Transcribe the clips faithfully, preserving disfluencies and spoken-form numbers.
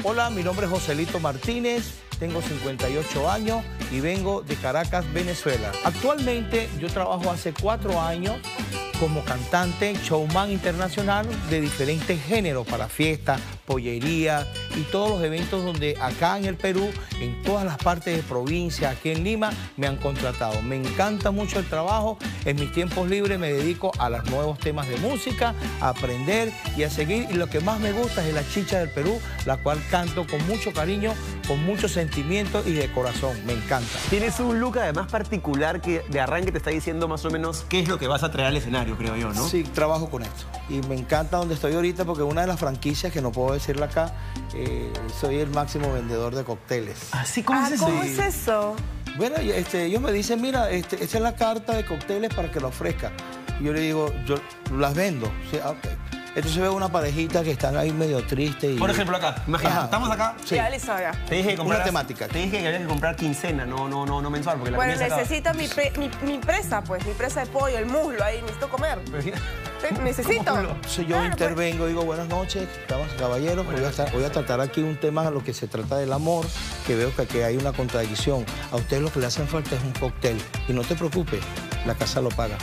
Hola, mi nombre es Joselito Martínez, tengo cincuenta y ocho años y vengo de Caracas, Venezuela. Actualmente yo trabajo hace cuatro años como cantante, showman internacional de diferentes géneros para fiestas, pollerías y todos los eventos donde acá en el Perú, en todas las partes de provincia, aquí en Lima, me han contratado. Me encanta mucho el trabajo. En mis tiempos libres me dedico a los nuevos temas de música, a aprender y a seguir. Y lo que más me gusta es la chicha del Perú, la cual canto con mucho cariño, con mucho sentimiento y de corazón. Me encanta. Tienes un look además particular que de arranque te está diciendo más o menos qué es lo que vas a traer al escenario, creo yo, ¿no? Sí, trabajo con esto. Y me encanta donde estoy ahorita porque una de las franquicias, que no puedo decirla acá, eh, soy el máximo vendedor de cócteles. ¿Así? ¿Cómo ah, es eso? ¿Cómo es eso? Bueno, este, ellos me dicen, mira, este, esta es la carta de cócteles para que la ofrezca. Y yo le digo, yo las vendo. Sí, okay. Entonces veo una parejita que están ahí medio triste. Y... Por ejemplo, acá, imagínate, Ajá. estamos acá. Sí. Ya, listo, ya. Te dije que comprar una temática. Te dije que había que comprar quincena, no, no, no, no mensual, porque la Bueno, comida se necesito mi, pre, mi, mi presa, pues, mi presa de pollo, el muslo ahí, necesito comer. acaba. Sí, necesito. Entonces yo Claro, intervengo, pues. Digo, buenas noches, damas y caballeros. Voy a, estar, voy a tratar aquí un tema a lo que se trata del amor, que veo que aquí hay una contradicción. A ustedes lo que le hacen falta es un cóctel. Y no te preocupes, la casa lo paga.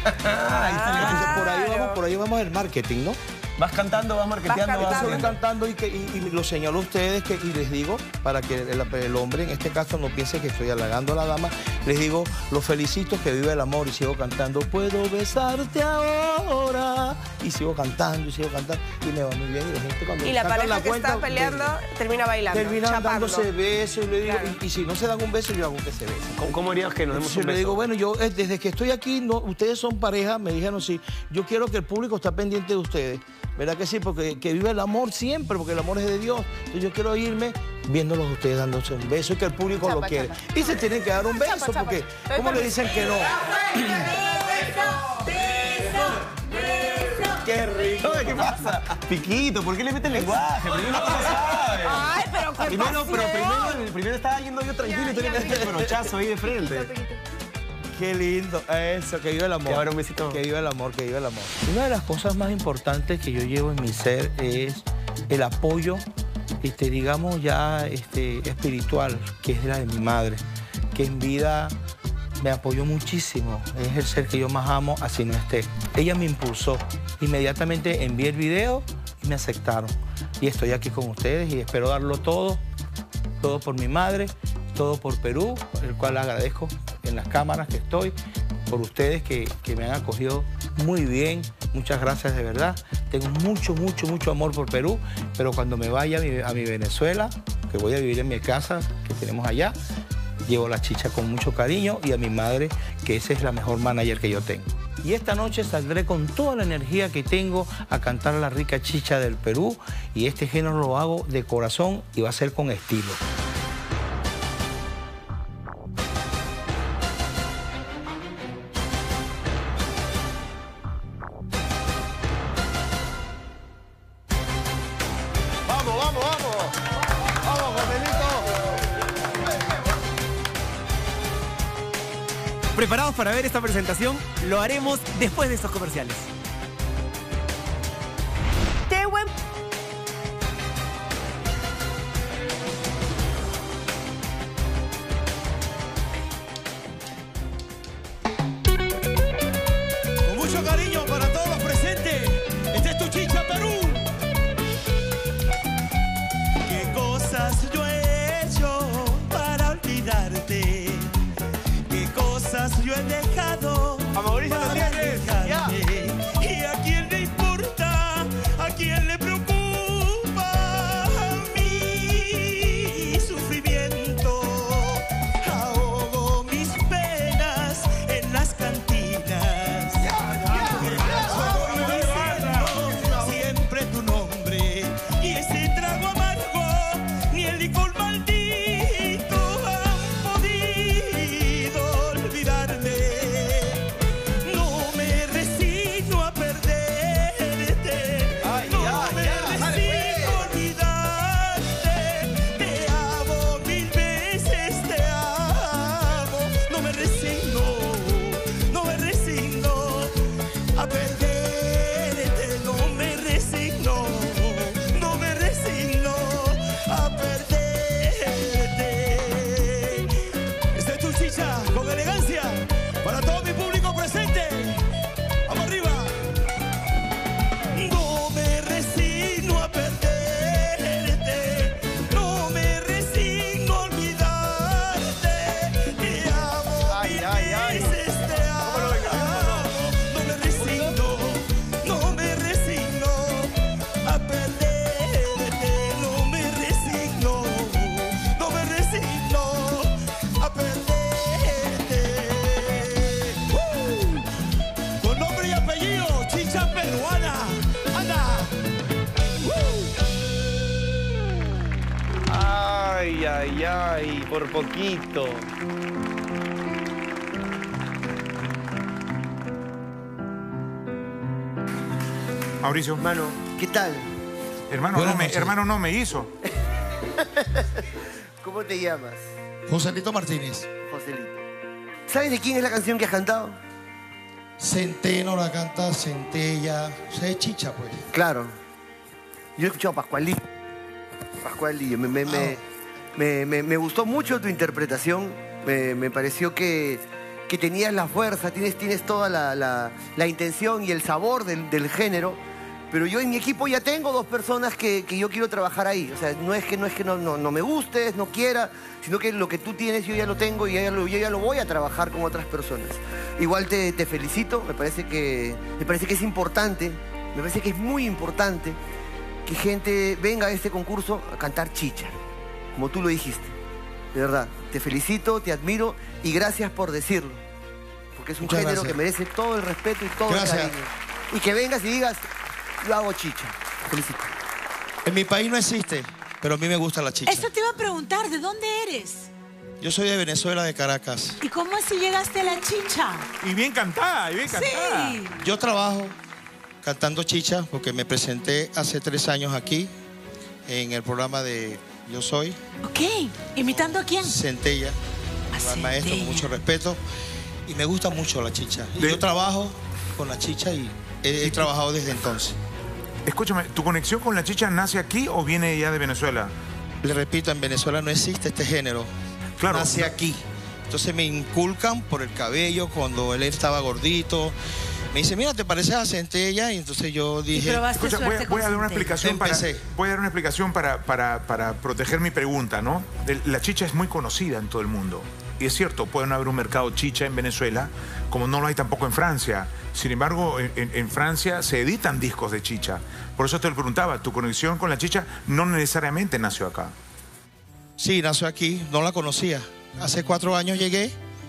Ah, Entonces por ahí, claro. vamos, por ahí vamos el marketing, ¿no? Vas cantando, vas marketeando, Vas vas cantando. Voy haciendo. cantando y, que, y, y lo señalo a ustedes que, y les digo, para que el, el hombre en este caso no piense que estoy halagando a la dama, les digo, los felicito, que vive el amor, y sigo cantando, puedo besarte ahora, y sigo cantando y sigo cantando y me va muy bien. Y la gente cuando Y la sacan pareja que cuenta, está peleando termina bailando, terminan chapando. dándose besos y, le digo, Claro. y, y si no se dan un beso, yo hago que se besen. ¿Cómo, cómo harías que nos demos Entonces un yo le beso? digo, bueno, yo eh, desde que estoy aquí, no, ustedes son pareja, me dijeron sí, yo quiero que el público esté pendiente de ustedes. ¿Verdad que sí? Porque que vive el amor siempre, porque el amor es de Dios. Entonces yo quiero irme viéndolos a ustedes dándose un beso y que el público Chapa, lo quiere. chapa. Y se tienen que dar un beso, Chapa, chapa. porque Estoy ¿cómo le permiso. dicen que no? ¡Qué rico! Oye, ¿qué pasa? Piquito, ¿por qué le metes lenguaje? Primero no se sabe. Ay, pero qué Primero, pero pasión. primero, primero estaba yendo yo tranquilo y tú le metes el brochazo ahí de frente. ¡Qué lindo! Eso, que vive el amor. Que ahora un besito. Que vive el amor, que vive el amor. Una de las cosas más importantes que yo llevo en mi ser es el apoyo, este, digamos ya este, espiritual, que es la de mi madre, que en vida me apoyó muchísimo. Es el ser que yo más amo, así no esté. Ella me impulsó. Inmediatamente envié el video y me aceptaron. Y estoy aquí con ustedes y espero darlo todo, todo por mi madre, todo por Perú, el cual agradezco en las cámaras que estoy, por ustedes que, que me han acogido muy bien. Muchas gracias de verdad. Tengo mucho, mucho, mucho amor por Perú, pero cuando me vaya a mi, a mi Venezuela, que voy a vivir en mi casa que tenemos allá, llevo la chicha con mucho cariño y a mi madre, que esa es la mejor manager que yo tengo. Y esta noche saldré con toda la energía que tengo a cantar la rica chicha del Perú, y este género lo hago de corazón y va a ser con estilo. ¡Vamos, vamos, vamos! ¡Vamos, Joselito! ¿Preparados para ver esta presentación? Lo haremos después de estos comerciales. Qué buen... Con mucho cariño para todos los presentes, esta es tu chicha Perú. ¿Qué cosas yo he hecho para olvidarte? ¿Qué cosas yo he dejado A Mauricio lo para tienes, ya. alejarme? Ay, ay, ay, por poquito. Mauricio. Hermano, ¿qué tal? Hermano, no me, hermano, no me hizo. ¿Cómo te llamas? Joselito Martínez. Joselito. ¿Sabes de quién es la canción que has cantado? Centeno la canta Centella. O sea, es chicha, pues. Claro. Yo he escuchado a Pascualillo. Pascualillo. Me, me, Ah. me, me, me, me gustó mucho tu interpretación. Me, me pareció que, que tenías la fuerza, tienes, tienes toda la, la, la intención y el sabor del, del género. Pero yo en mi equipo ya tengo dos personas que, que yo quiero trabajar ahí. O sea, no es que no, es que no, no, no me gustes, no quiera, sino que lo que tú tienes yo ya lo tengo y ya lo, yo ya lo voy a trabajar con otras personas. Igual te, te felicito, me parece, que, me parece que es importante, me parece que es muy importante que gente venga a este concurso a cantar chicha, como tú lo dijiste. De verdad, te felicito, te admiro y gracias por decirlo. Porque es un Muchas género gracias. que merece todo el respeto y todo Gracias. el cariño. Y que vengas y digas, yo hago chicha. Felicito. En mi país no existe, pero a mí me gusta la chicha. Eso te iba a preguntar, ¿de dónde eres? Yo soy de Venezuela, de Caracas. ¿Y cómo así llegaste a la chicha? Y bien cantada, y bien cantada. Sí. Yo trabajo cantando chicha porque me presenté hace tres años aquí en el programa de Yo Soy. Ok, ¿imitando a quién? Centella, A al maestro, con Centella. mucho respeto. Y me gusta mucho la chicha. Y De- yo trabajo con la chicha y he, he trabajado desde entonces. Escúchame, ¿tu conexión con la chicha nace aquí o viene ya de Venezuela? Le repito, en Venezuela no existe este género. Claro. Nace aquí. Entonces me inculcan por el cabello cuando él estaba gordito. Me dice, mira, ¿te pareces a Centella? Y entonces yo Y dije... probaste Escucha, voy, a- suerte voy a con dar una Centella. explicación para, Empecé. voy a dar una explicación para, para, para proteger mi pregunta, ¿no? El- La chicha es muy conocida en todo el mundo. Y es cierto, puede no haber un mercado chicha en Venezuela, como no lo hay tampoco en Francia. Sin embargo, en, en- en Francia se editan discos de chicha. Por eso te lo preguntaba, tu conexión con la chicha no necesariamente nació acá. Sí, nació aquí, no la conocía. Hace cuatro años llegué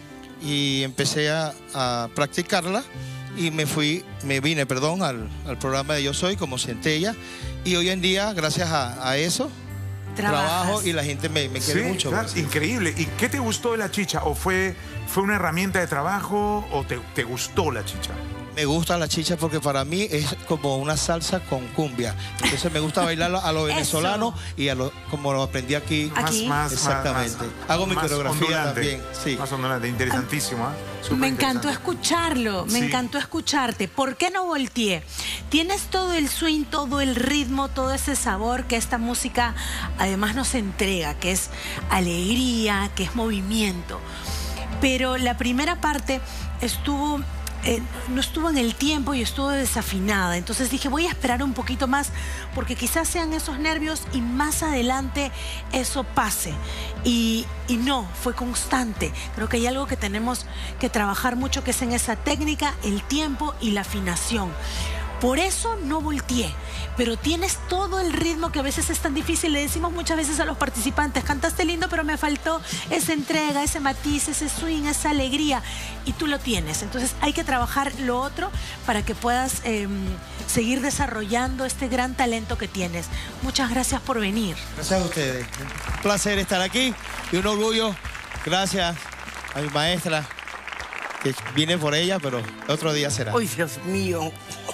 y empecé a, a practicarla y me fui, me vine, perdón, al, al programa de Yo Soy como Centella. Y hoy en día, gracias a, a eso, Trabajas. trabajo y la gente me, me quiere Sí, mucho. claro, pues. increíble. ¿Y qué te gustó de la chicha? ¿O fue, fue una herramienta de trabajo o te, te gustó la chicha? Me gusta la chicha porque para mí es como una salsa con cumbia. Entonces me gusta bailarlo a lo Eso. venezolano y a lo, como lo aprendí aquí. Aquí. Más, más, Exactamente. más- Hago mi más coreografía ondulante. también, sí. Más ondulante, interesantísimo. ¿ah? Súper Me encantó interesante. escucharlo, me Sí. encantó escucharte. ¿Por qué no volteé? Tienes todo el swing, todo el ritmo, todo ese sabor que esta música además nos entrega, que es alegría, que es movimiento. Pero la primera parte estuvo... eh, no estuvo en el tiempo y estuvo desafinada. Entonces dije, voy a esperar un poquito más porque quizás sean esos nervios y más adelante eso pase. Y, y no, fue constante. Creo que hay algo que tenemos que trabajar mucho, que es en esa técnica, el tiempo y la afinación. Por eso no volteé, pero tienes todo el ritmo que a veces es tan difícil. Le decimos muchas veces a los participantes, cantaste lindo, pero me faltó esa entrega, ese matiz, ese swing, esa alegría. Y tú lo tienes. Entonces hay que trabajar lo otro para que puedas eh, seguir desarrollando este gran talento que tienes. Muchas gracias por venir. Gracias a ustedes. Un placer estar aquí y un orgullo. Gracias a mi maestra, que vine por ella, pero otro día será. ¡Ay, Dios mío!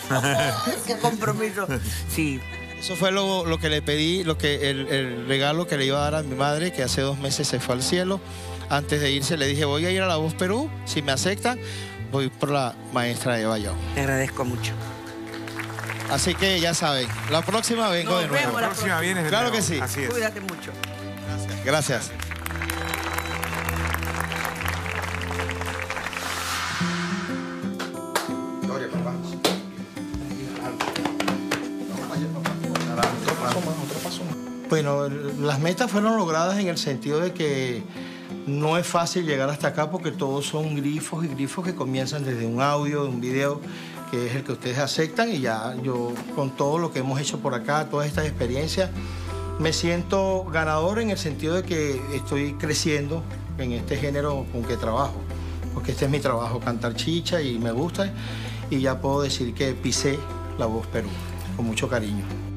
¡Qué compromiso! Sí. Eso fue lo, lo que le pedí, lo que el, el regalo que le iba a dar a mi madre, que hace dos meses se fue al cielo. Antes de irse le dije, voy a ir a La Voz Perú, si me aceptan, voy por la maestra Eva Young. Te agradezco mucho. Así que ya saben, la próxima vengo Nos de nuevo. vemos La próxima vienes de Claro nuevo. que sí. Así es. Cuídate mucho. Gracias. Bueno, las metas fueron logradas en el sentido de que no es fácil llegar hasta acá porque todos son grifos y grifos que comienzan desde un audio, un video, que es el que ustedes aceptan, y ya yo con todo lo que hemos hecho por acá, todas estas experiencias, me siento ganador en el sentido de que estoy creciendo en este género con que trabajo, porque este es mi trabajo, cantar chicha, y me gusta, y ya puedo decir que pisé La Voz Perú con mucho cariño.